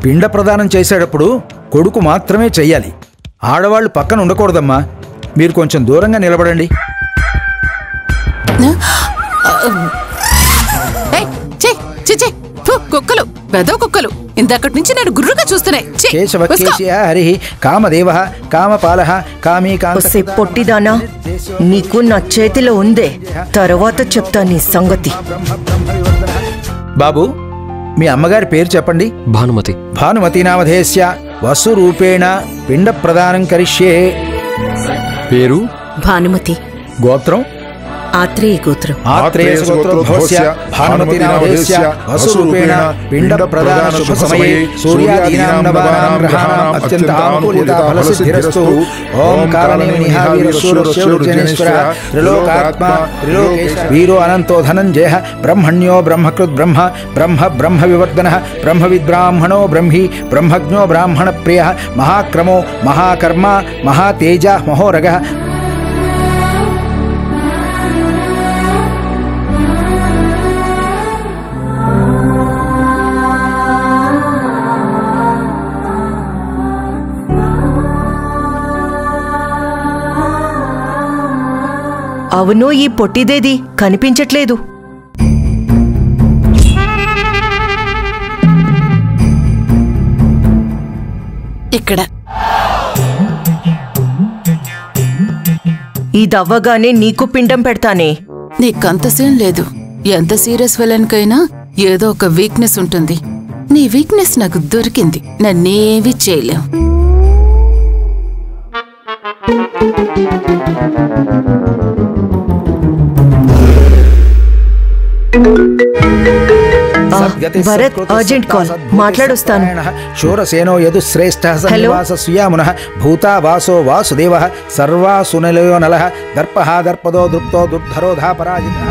పిండ ప్రదానం చేసేటప్పుడు కొడుకు మాత్రమే చెయ్యాలి. ఆడవాళ్ళు పక్కన ఉండకూడదమ్మా. మీరు కొంచెం దూరంగా నిలబడండి. కుక్కలు, పెద్ద కుక్కలు ఇంతకటి నుంచి నేను గుర్రుగా చూస్తున్నాయి. కేశవ కేశయ హరి కామదేవ కామపాల కామీ కాంత. పొట్టిదానా, నీకు నా చేతిలో ఉందే, తర్వాత చెప్తా నీ సంగతి. బాబు, మీ అమ్మగారి పేరు చెప్పండి. భానుమతి. భానుమతి నామధేస్య వసురూపేణ పిండ ప్రదానం కరిష్యే. పేరు భానుమతి. గోత్రం ఆత్రేయ గోత్రం. ఆత్రేయ గోత్రోద్భవస్య భానుమతి నామధేస్య వసురూపేణ పిండ ప్రదాన శుభ సమయే సూర్యాదీనాం నవానాం గ్రహాణాం అత్యంత ఆనుకూల్యతా ఫలసిద్ధిరస్తు. ఓం కారణేమినిః వీరశూరశూరజనేశ్వరః త్రిలోకాత్మా త్రిలోకేశ వీరో అనంతో ధనంజయః బ్రహ్మణ్యో బ్రహ్మకృత్ బ్రహ్మ బ్రహ్మ బ్రహ్మ వివర్ధనః బ్రహ్మవిద్బ్రాహ్మణో బ్రహ్మీ బ్రహ్మజ్ఞో బ్రాహ్మణ ప్రియః మహాక్రమో మహాకర్మ మహాతేజ మహోరగః. అవును, ఈ పొట్టిదేది కనిపించట్లేదు. ఇక్కడ ఇదవ్వగానే నీకు పిండం పెడతానే. నీకంత సీన్ లేదు. ఎంత సీరియస్ విలన్కైనా ఏదో ఒక వీక్నెస్ ఉంటుంది. నీ వీక్నెస్ నాకు దొరికింది. నన్నేవి చేయలేం. భరత్, అర్జెంట్ కాల్, మాట్లాడొస్తాను. శూరసేనో యదుశ్రేష్ఠ సన్నివాస సుయామునః భూతా వాసో వాసుదేవః సర్వాసునలయో నలః దర్పః దర్పదో దృప్తో దుర్ధరోధా పరాజితః.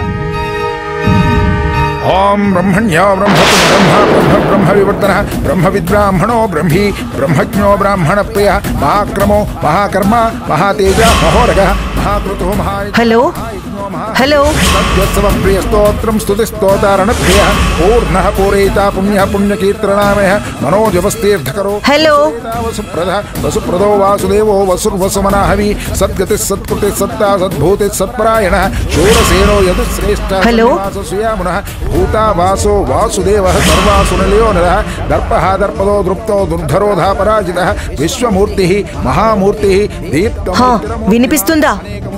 ఓం బ్రహ్మణ్యో బ్రహ్మపుః బ్రహ్మ బ్రహ్మ బ్రహ్మ వివర్ధనః బ్రహ్మవిద్బ్రాహ్మణో బ్రహ్మీ బ్రహ్మజ్ఞో బ్రాహ్మణ ప్రియః మహాక్రమో మహాకర్మ మహాతేజ మహోరగః మహాకృతో మహా. Hello hello. ప్రియ స్తోత్రం స్తుతి స్తోతారణ ప్రియ పూర్ణః పూరేతా పుణ్య పుణ్యకీర్తనామయ మనోజవస్తీర్థకరో. హలో. వసుప్రద వసుప్రదో వాసుదేవో వసుర్వసుమనాహవి సద్గతి సత్కృతి సత్తా సద్భూతి సత్పరాయణః శూరసేనో యదుశ్రేష్ఠ సుయామునః భూతా వాసో వాసుదేవః సర్వాసునలయో నరః దర్పః దర్పదో దృప్తో దుర్ధరోధా పరాజితః విశ్వమూర్తిః మహామూర్తిః దీప్తం. వినిపిస్తుందా?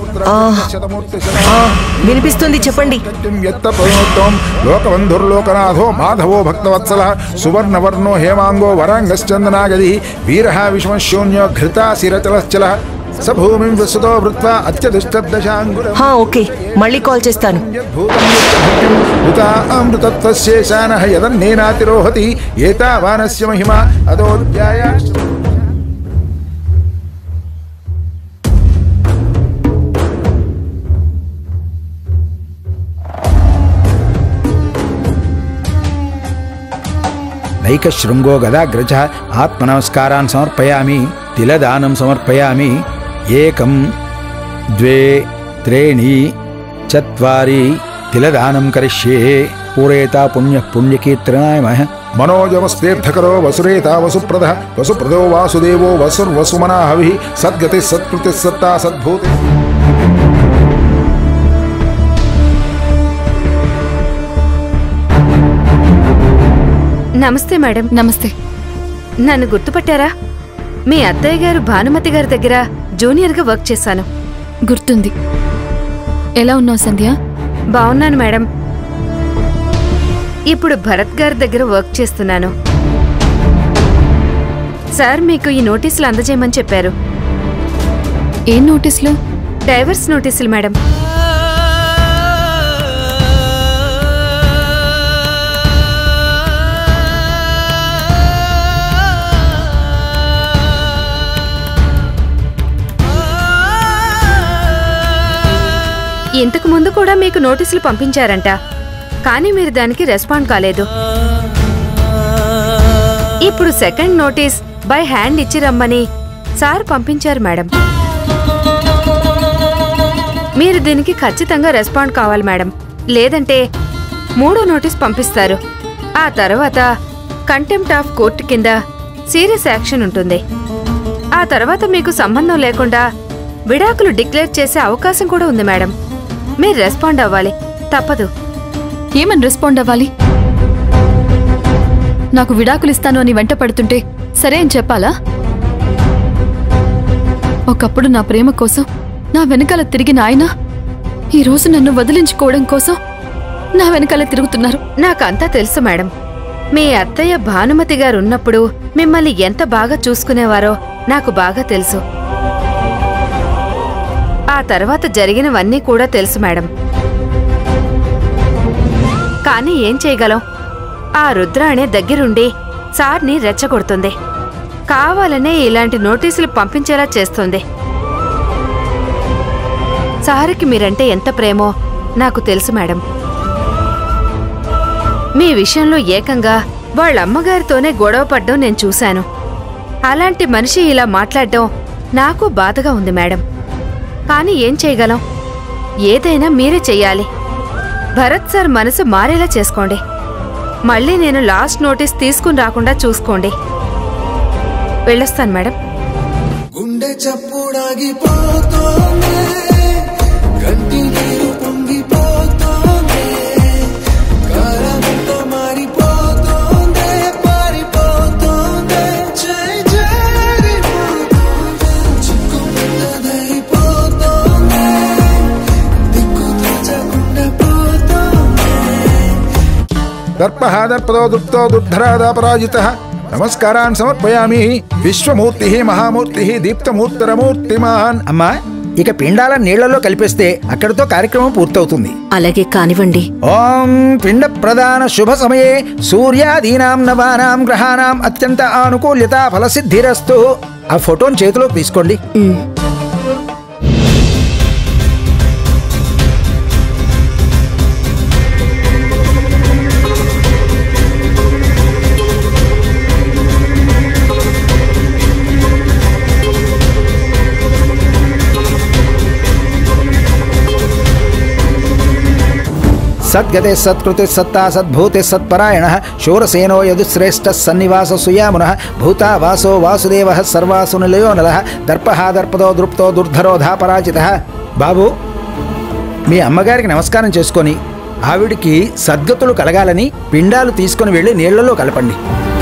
వినిపిస్తుంది, చెప్పండి. లోకబంధుర్లోకనాథో మాధవో భక్తవత్సలః సువర్ణవర్ణో హేమాంగో వరాంగశ్చందనాగది వీరః విశ్వశూన్యో ఘృతాశిరచలశ్చలః సభూమిం విసుతో వృత్వా అత్యదిష్టదశాంగుర. ఓకే, మళ్ళీ కాల్ చేస్తాను. అమృతత్వశేషానః యదన్నేనాతిరోహతి ఏతావానస్య మహిమా అదోధ్యాయ. నైకశృంగో గదాగ్రజ ఆత్మనమస్కారాన్ సమర్పయామి తిలదానం సమర్పయామి. ఏకం ద్వే త్రీణి చత్వారి తిలదానం కరిష్యే పూరేతా పుణ్య పుణ్యకీర్తనాయ. మనోజవస్తీర్థకరో వసురేతా వసుప్రద వసుప్రదో వాసుదేవో వసుర్వసుమనాహవి సద్గతి సత్కృతి సత్తా సద్భూతి. నమస్తే మేడం. నమస్తే. నన్ను గుర్తుపట్టారా? మీ అత్తయ్య గారు భానుమతి గారి దగ్గర జూనియర్గా వర్క్ చేశాను. గుర్తుంది. ఎలా ఉన్నావు సంధ్య? బాగున్నాను మేడం. ఇప్పుడు భరత్ గారి దగ్గర వర్క్ చేస్తున్నాను. సార్ మీకు ఈ నోటీసులు అందజేయమని చెప్పారు. ఏం నోటీసులు? డైవర్స్ నోటీసులు మేడం. ఇంతకు ముందు కూడా మీకు నోటీసులు పంపించారంట, కానీ మీరు దానికి రెస్పాండ్ కాలేదు. ఇప్పుడు సెకండ్ నోటీస్ బై హ్యాండ్ ఇచ్చి రమ్మని సార్ పంపించారు మేడం. మీరు దీనికి ఖచ్చితంగా రెస్పాండ్ కావాలి మేడం, లేదంటే మూడో నోటీస్ పంపిస్తారు. ఆ తర్వాత కంటెంప్ట్ ఆఫ్ కోర్ట్ కింద సీరియస్ యాక్షన్ ఉంటుంది. ఆ తర్వాత మీకు సంబంధం లేకుండా విడాకులు డిక్లేర్ చేసే అవకాశం కూడా ఉంది మేడం. మీరు రెస్పాండ్ అవ్వాలి, తప్పదు. ఏమని రెస్పాండ్ అవ్వాలి? నాకు విడాకులు ఇస్తాను అని వెంట పడుతుంటే సరే అని చెప్పాలా? ఒకప్పుడు నా ప్రేమ కోసం నా వెనకాల తిరిగిన ఆయన ఈరోజు నన్ను వదిలించుకోవడం కోసం నా వెనకాల తిరుగుతున్నారు. నాకంతా తెలుసు మేడం. మీ అత్తయ్య భానుమతి గారు ఉన్నప్పుడు మిమ్మల్ని ఎంత బాగా చూసుకునేవారో నాకు బాగా తెలుసు. ఆ తర్వాత జరిగినవన్నీ కూడా తెలుసు మేడం. కానీ ఏం చేయగలం? ఆ రుద్రాణి దగ్గరుండి సార్ని రెచ్చగొడుతుంది. కావాలనే ఇలాంటి నోటీసులు పంపించేలా చేస్తుంది. సార్కి మీరంటే ఎంత ప్రేమో నాకు తెలుసు మేడం. మీ విషయంలో ఏకంగా వాళ్ళ అమ్మగారితోనే గొడవ పడ్డం నేను చూశాను. అలాంటి మనిషి ఇలా మాట్లాడడం నాకు బాధగా ఉంది మేడం. కానీ ఏం చేయగలం? ఏదైనా మీరే చెయ్యాలి. భరత్ సార్ మనసు మారేలా చేసుకోండి. మళ్ళీ నేను లాస్ట్ నోటీస్ తీసుకుని రాకుండా చూసుకోండి. వెళ్ళొస్తాను మేడం. గుండె చప్పుడాగిపోతోంది, కంటి నీరు పొంగిపోతోంది, కాలమంతా మారిపోతోంది, పారిపోతోంది, చేయి జారిపోతోంది, చిక్కు పెద్దదైపోతోంది, దిక్కు తోచకుండా పోతోంది. దర్పః దర్పదో దుప్తో దుర్ధరాదాపరాజితః నమస్కారాన్ సమర్పయామి. విశ్వమూర్తి మహామూర్తి దీప్తమూర్తరమూర్తిమాన్. అమ్మా, ఇక పిండాల నీళ్లలో కలిపేస్తే అక్కడితో కార్యక్రమం పూర్తవుతుంది. అలాగే కానివ్వండి. ఓం పిండ ప్రదాన శుభ సమయే సూర్యాదీనాం నవానాం గ్రహానాం అత్యంత ఆనుకూల్యత ఫలసిద్ధిరస్తు. ఆ ఫోటోని చేతిలోకి తీసుకోండి. సద్గతే సత్కృతి సత్తా సద్భూతి సత్పరాయణ శూరసేనో యదుశ్రేష్ఠ సన్నివాస సుయామున భూతా వాసో వాసుదేవ సర్వాసు నిలయో నల దర్పః దర్పదో దృప్తో దుర్ధరోధాపరాజిత. బాబు, మీ అమ్మగారికి నమస్కారం చేసుకొని ఆవిడికి సద్గతులు కలగాలని పిండాలు తీసుకుని వెళ్ళి నీళ్లలో కలపండి.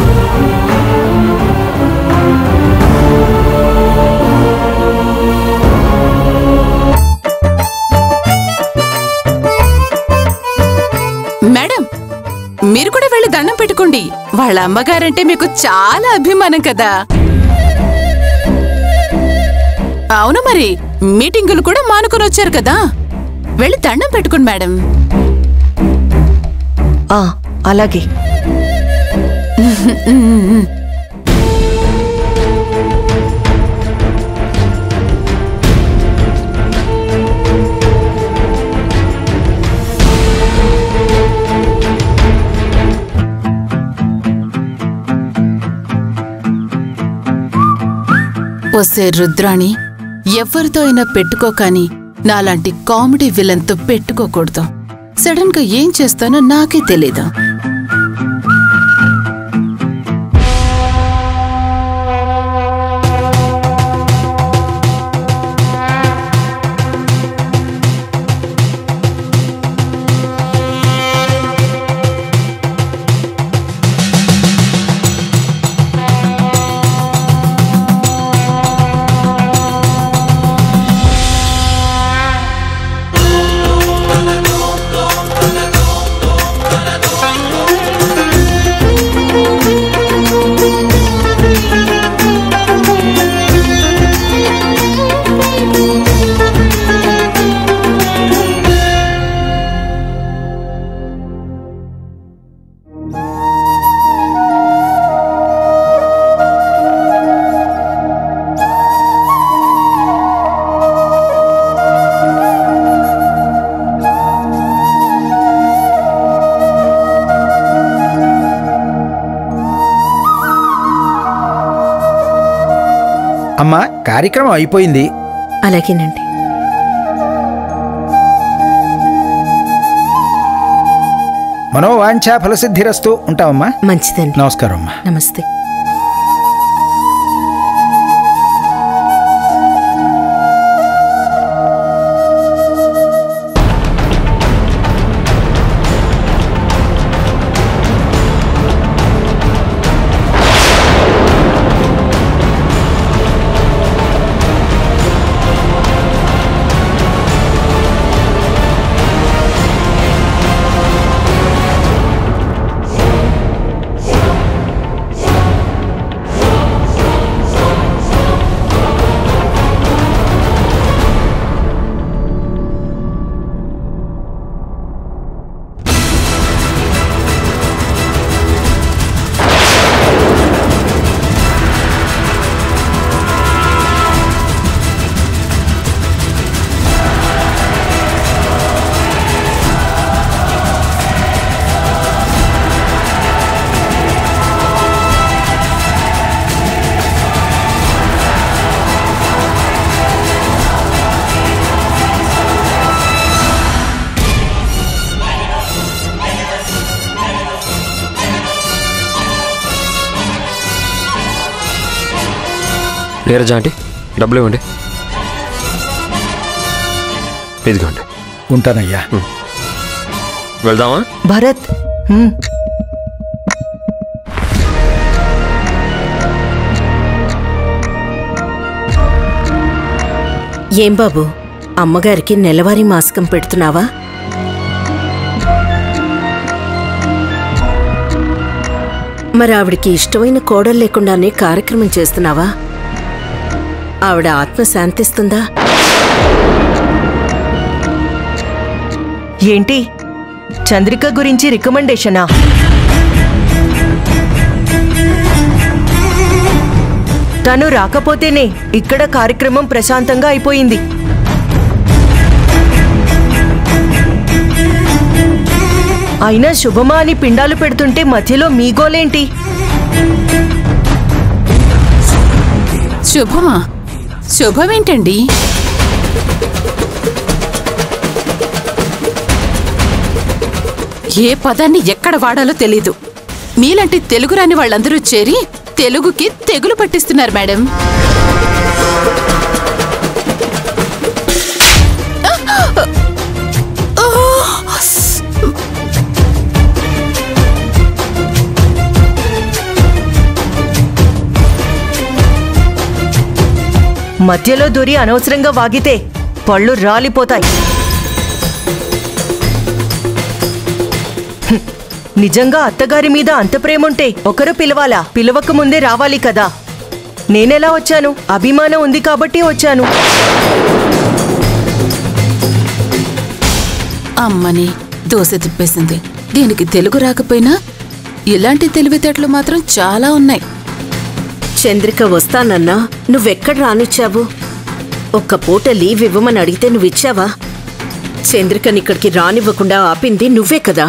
మేడం, మీరు కూడా వెళ్ళి దండం పెట్టుకోండి. వాళ్ళ అమ్మగారంటే మీకు చాలా అభిమానం కదా. అవును, మరి మీటింగులు కూడా మానుకొని వచ్చారు కదా. వెళ్ళి దండం పెట్టుకోండి మేడం. అలాగే. వస్తే రుద్రాణి, ఎవరితో అయినా పెట్టుకోకాని నాలాంటి కామెడీ విలన్తో పెట్టుకోకూడదు. సడన్ గా ఏం చేస్తానో నాకే తెలీదు. అమ్మా, కార్యక్రమం అయిపోయింది. అలాగేనండి. మనోవాంఛా ఫలసిద్ధిరస్తు. ఉంటామమ్మా. మంచిదండి. నమస్కారం అమ్మా. నమస్తే. నీరజ ఆంటీ, డబ్బులు ఇవ్వండి. ఇదిగోండి. ఉంటానయ్యా. వెళ్దామా? భరత్, ఏం బాబు, అమ్మగారికి నెలవారీ మాస్కం పెడుతున్నావా? మరి ఆవిడికి ఇష్టమైన కోడలు లేకుండానే కార్యక్రమం చేస్తున్నావా? ఆవిడ ఆత్మ శాంతిస్తుందా? ఏంటి, చంద్రిక గురించి రికమెండేషనా? తను రాకపోతేనే ఇక్కడ కార్యక్రమం ప్రశాంతంగా అయిపోయింది. అయినా శుభమా అని పిండాలు పెడుతుంటే మధ్యలో మీ గోలేంటి? శుభమా? శుభమేంటండి? ఏ పదాన్ని ఎక్కడ వాడాలో తెలీదు. మీలాంటి తెలుగు రాని వాళ్ళందరూ చేరి తెలుగుకి తెగులు పట్టిస్తున్నారు మేడం. మధ్యలో దూరి అనవసరంగా వాగితే పళ్ళు రాలిపోతాయి. నిజంగా అత్తగారి మీద అంత ప్రేముంటే ఒకరు పిలవాలా? పిలవక ముందే రావాలి కదా. నేనెలా వచ్చాను? అభిమానం ఉంది కాబట్టి వచ్చాను. అమ్మని దోశ తిప్పేసింది. దీనికి తెలుగు రాకపోయినా ఇలాంటి తెలివితేటలు మాత్రం చాలా ఉన్నాయి. చంద్రిక వస్తానన్నా నువ్వెక్కడ రానిచ్చావు? ఒక్క పూట లీవ్ ఇవ్వమని అడిగితే నువ్విచ్చావా? చంద్రికని ఇక్కడికి రానివ్వకుండా ఆపింది నువ్వే కదా.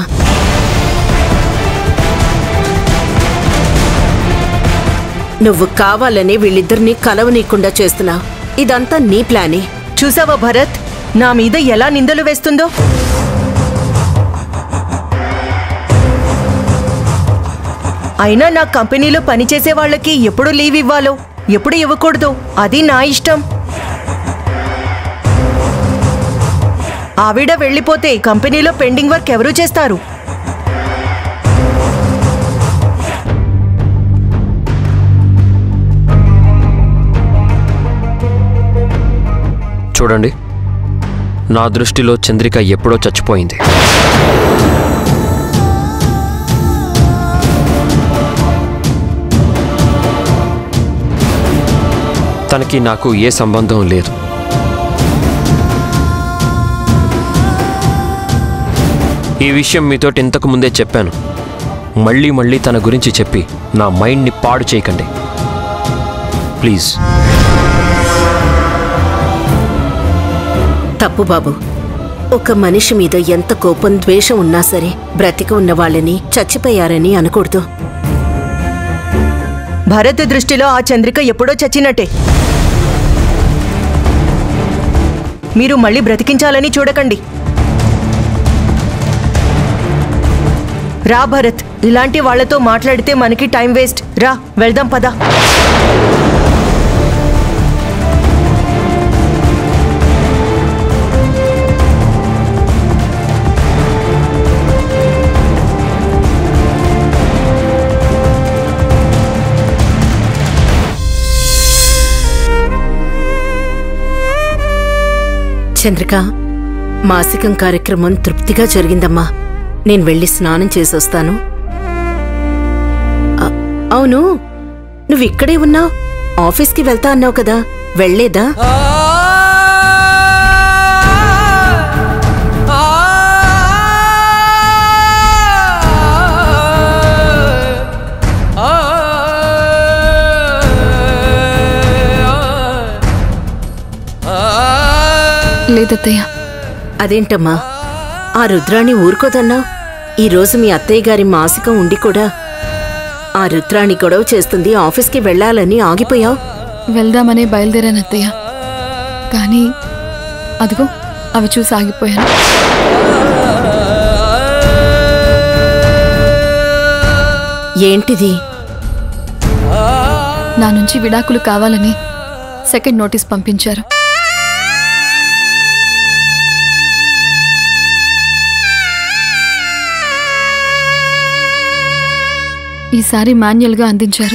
నువ్వు కావాలని వీళ్ళిద్దరినీ కలవనీయకుండా చేస్తున్నావు. ఇదంతా నీ ప్లానే. చూసావా భరత్, నా మీద ఎలా నిందలు వేస్తుందో? అయినా నా కంపెనీలో పనిచేసే వాళ్ళకి ఎప్పుడు లీవ్ ఇవ్వాలో ఎప్పుడు ఇవ్వకూడదు అది నా ఇష్టం. ఆవిడ వెళ్ళిపోతే కంపెనీలో పెండింగ్ వర్క్ ఎవరు చేస్తారు? చూడండి, నా దృష్టిలో చంద్రిక ఎప్పుడో చచ్చిపోయింది. తనకి నాకు ఏ సంబంధం లేదు. ఈ విషయం మీతోటి ఇంతకు ముందే చెప్పాను. మళ్ళీ మళ్ళీ తన గురించి చెప్పి నా మైండ్ని పాడు చేయకండి ప్లీజ్. తప్పు బాబు. ఒక మనిషి మీద ఎంత కోపం ద్వేషం ఉన్నా సరే బ్రతికి ఉన్న వాళ్ళని చచ్చిపోయారని అనకూడదు. భరత్ దృష్టిలో ఆ చంద్రిక ఎప్పుడో చచ్చినట్టే. మీరు మళ్ళీ బ్రతికించాలని చూడకండి. రా భరత్, ఇలాంటి వాళ్లతో మాట్లాడితే మనకి టైం వేస్ట్. రా వెళ్దాం పద. చంద్రిక, మాసికం కార్యక్రమం తృప్తిగా జరిగిందమ్మా. నేను వెళ్ళి స్నానం చేసొస్తాను. అవును, నువ్విక్కడే ఉన్నావు. ఆఫీస్కి వెళ్తా అన్నావు కదా, వెళ్లేదా? లేదత్తయ్య. అదేంటమ్మా, ఆ రుద్రాణి ఊరుకోదన్నావు? ఈరోజు మీ అత్తయ్య గారి మాసికం ఉండి కూడా ఆ రుద్రాణి గొడవ చేస్తుంది, ఆఫీస్కి వెళ్లాలని ఆగిపోయావు. వెళ్దామనే బయలుదేరానత్తయ్య, కానీ అదిగో అవి చూసి ఆగిపోయాను. ఏంటిది? నా నుంచి విడాకులు కావాలని సెకండ్ నోటీస్ పంపించారు. ఈసారి మాన్యువల్గా అందించారు.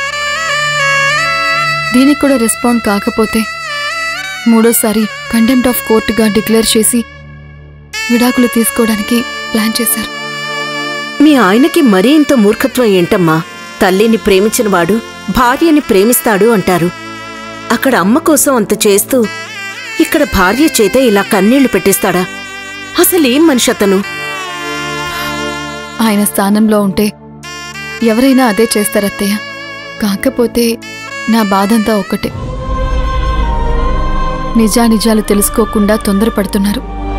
దీనికి కూడా రెస్పాండ్ కాకపోతే మూడోసారి కంటెంప్ట్ ఆఫ్ కోర్టుగా డిక్లేర్ చేసి విడాకులు తీసుకోవడానికి ప్లాన్ చేశారు. మీ ఆయనకి మరీ ఇంత మూర్ఖత్వం ఏంటమ్మా? తల్లిని ప్రేమించినవాడు భార్యని ప్రేమిస్తాడు అంటారు. అక్కడ అమ్మ కోసం అంత చేస్తూ ఇక్కడ భార్య చేత ఇలా కన్నీళ్లు పెట్టిస్తాడా? అసలేం మనిషి అతను? ఆయన స్థానంలో ఉంటే ఎవరైనా అదే చేస్తారత్తయ్య. కాకపోతే నా బాధంతా ఒక్కటే, నిజానిజాలు తెలుసుకోకుండా తొందరపడుతున్నారు.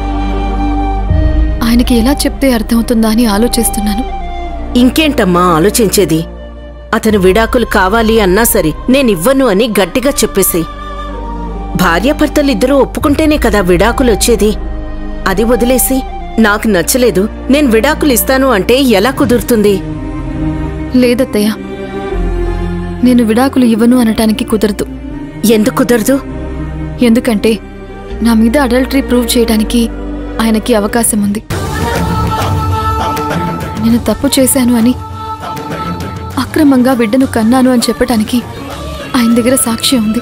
ఆయనకి ఎలా చెప్తే అర్థమవుతుందా అని ఆలోచిస్తున్నాను. ఇంకేంటమ్మా ఆలోచించేది? అతను విడాకులు కావాలి అన్నా సరే నేనివ్వను అని గట్టిగా చెప్పేసి, భార్యాభర్తలిద్దరూ ఒప్పుకుంటేనే కదా విడాకులు వచ్చేది. అది వదిలేసి నాకు నచ్చలేదు నేను విడాకులు ఇస్తాను అంటే ఎలా కుదురుతుంది? లేదత్తయ్య, నేను విడాకులు ఇవ్వను అనటానికి కుదరదు. ఎందుకు కుదరదు? ఎందుకంటే నా మీద అడల్టరీ ప్రూవ్ చేయడానికి ఆయనకి అవకాశం ఉంది. నేను తప్పు చేశాను అని, అక్రమంగా బిడ్డను కన్నాను అని చెప్పటానికి ఆయన దగ్గర సాక్ష్యం ఉంది.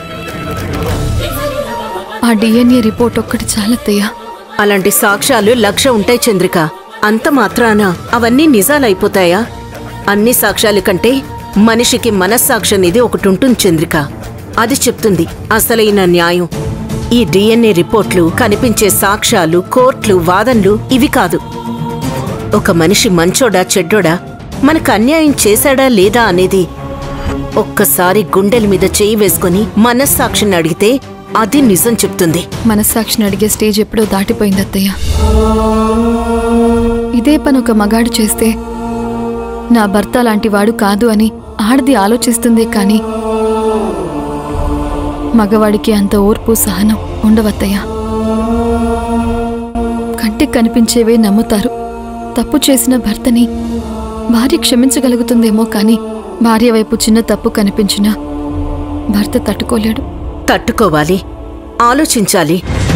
ఆ DNA రిపోర్ట్ ఒక్కటి చాలత్తయ్యా. అలాంటి సాక్ష్యాలు 1,00,000 ఉంటాయి చంద్రిక. అంత మాత్రాన అవన్నీ నిజాలైపోతాయా? అన్ని సాక్ష్యాల కంటే మనిషికి మనస్సాక్షి అనేది ఒకటి ఉంటుంది చంద్రిక. అది చెప్తుంది అసలైన న్యాయం. ఈ DNA రిపోర్ట్లు, కనిపించే సాక్ష్యాలు, కోర్టులు, వాదనలు ఇవి కాదు. ఒక మనిషి మంచోడా చెడ్డోడా, మనకు అన్యాయం చేశాడా లేదా అనేది ఒక్కసారి గుండెల మీద చేయి వేసుకుని మనస్సాక్షిని అడిగితే అది నిజం చెప్తుంది. మనస్సాక్షిని అడిగే స్టేజ్ ఎప్పుడో దాటిపోయింది అత్తయ్య. ఇదే పని ఒక మగాడు చేస్తే నా భర్త లాంటి వాడు కాదు అని ఆడది ఆలోచిస్తుంది, కానీ మగవాడికి అంత ఓర్పు సహనం ఉండవత్తయ్య. కంటికి కనిపించేవే నమ్ముతారు. తప్పు చేసిన భర్తని భార్య క్షమించగలుగుతుందేమో, కానీ భార్య వైపు చిన్న తప్పు కనిపించినా భర్త తట్టుకోలేడు. తట్టుకోవాలి, ఆలోచించాలి.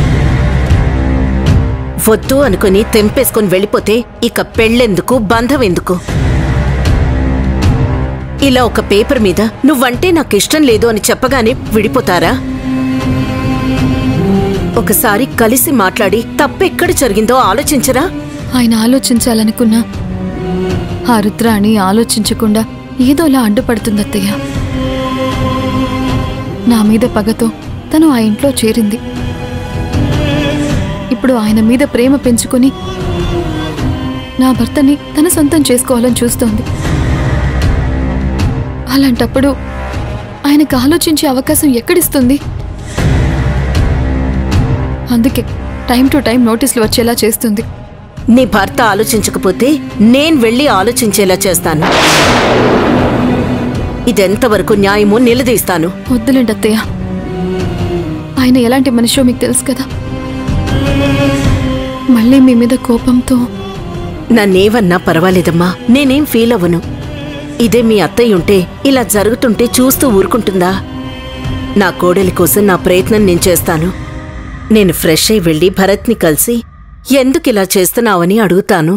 వద్దు అనుకుని తెంపేసుకుని వెళ్ళిపోతే ఇక పెళ్ళెందుకు, బంధం ఎందుకు? ఇలా ఒక పేపర్ మీద నువ్వంటే నాకు ఇష్టం లేదు అని చెప్పగానే విడిపోతారా? ఒకసారి కలిసి మాట్లాడి తప్పెక్కడ జరిగిందో ఆలోచించరా? ఆయన ఆలోచించాలనుకున్నా ఆ రుద్రాణి ఆలోచించకుండా ఏదోలా అడ్డుపడుతుందత్తయ్య. నా మీద పగతో తను ఆ ఇంట్లో చేరింది. ఇప్పుడు ఆయన మీద ప్రేమ పెంచుకొని నా భర్తని తన సొంతం చేసుకోవాలని చూస్తోంది. అలాంటప్పుడు ఆయనకు ఆలోచించే అవకాశం ఎక్కడిస్తుంది? అందుకే టైం టు టైం నోటీసులు వచ్చేలా చేస్తుంది. నీ భర్త ఆలోచించకపోతే నేను వెళ్ళి ఆలోచించేలా చేస్తాను. ఇదెంతవరకు న్యాయమో నిలదీస్తాను. వద్దులేండి అత్తయ్య, ఆయన ఎలాంటి మనిషో మీకు తెలుసు కదా. మళ్ళీ మీ మీద కోపంతో నన్నేవన్నా పర్వాలేదమ్మా, నేనేం ఫీల్ అవ్వను. ఇదే మీ అత్తయ్య ఉంటే ఇలా జరుగుతుంటే చూస్తూ ఊరుకుంటుందా? నా కోడలి కోసం నా ప్రయత్నం నేను చేస్తాను. నేను ఫ్రెష్ అయి వెళ్ళి భరత్ని కలిసి ఎందుకిలా చేస్తున్నావని అడుగుతాను.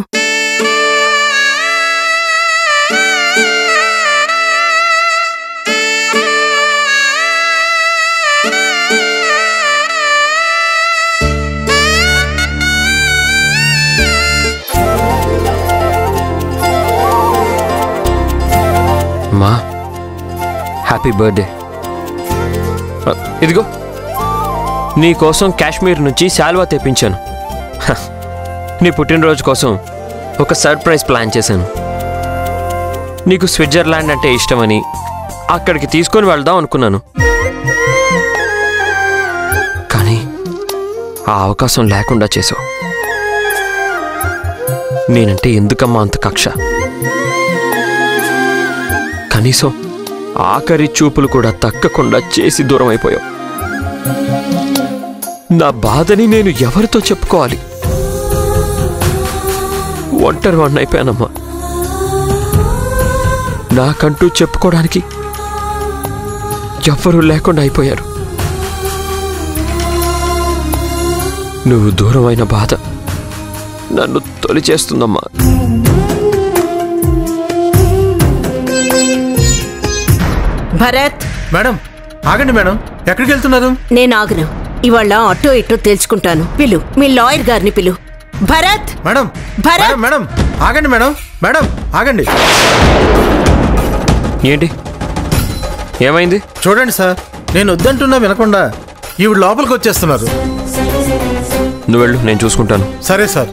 మా హ్యాపీ బర్త్డే. ఇదిగో నీకోసం కాశ్మీర్ నుంచి శాల్వా తెప్పించాను. నీ పుట్టినరోజు కోసం ఒక సర్ప్రైజ్ ప్లాన్ చేశాను. నీకు స్విట్జర్లాండ్ అంటే ఇష్టమని అక్కడికి తీసుకొని వెళ్దాం అనుకున్నాను. కానీ ఆ అవకాశం లేకుండా చేసావు. నేనంటే ఎందుకమ్మా అంత కక్ష? కనీసం ఆఖరి చూపులు కూడా తక్కకుండా చేసి దూరం అయిపోయావు. నా బాధని నేను ఎవరితో చెప్పుకోవాలి? ఒంటరి వాడిని అయిపోయానమ్మా. నాకంటూ చెప్పుకోవడానికి ఎవ్వరూ లేకుండా అయిపోయారు. నువ్వు దూరమైన బాధ నన్ను తొలిచేస్తుందమ్మా. భరత్, మేడం ఆగండి మేడం, ఎక్కడికి వెళ్తున్నారు? నేను ఆగను. ఇవాళ అటో ఇటో తెలుసుకుంటాను. పిలు, మీ లాయర్ గారిని పిలు. భరత్, మేడం భరత్! మేడం ఆగండి మేడం, మేడం ఆగండి. ఏంటి ఏమైంది? చూడండి సార్, నేను వద్దంటున్నా వినకుండా ఈవిడ లోపలికి వచ్చేస్తున్నారు. నువ్వు వెళ్ళు, నేను చూసుకుంటాను. సరే సార్.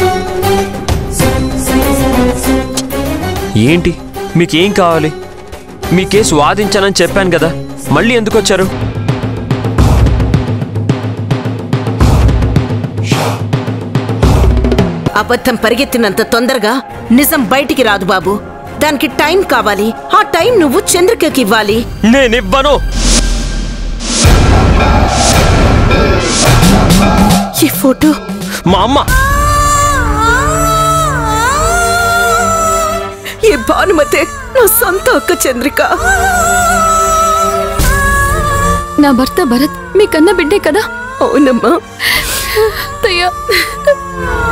ఏంటి మీకేం కావాలి? మీ కేసు వాదించానని చెప్పాను కదా, మళ్ళీ ఎందుకు వచ్చారు? అబద్ధం పరిగెత్తినంత తొందరగా నిజం బయటికి రాదు బాబు. దానికి టైం కావాలి. ఆ టైం నువ్వు చంద్రికకి ఇవ్వాలి. నేనివ్వను. ఈ ఫోటో మా అమ్మ. ఈ భానుమతే నా సొంత అక్క చంద్రిక. నా భర్త భరత్ మీ కన్న బిడ్డే కదా? అవునమ్మా. తయ్యా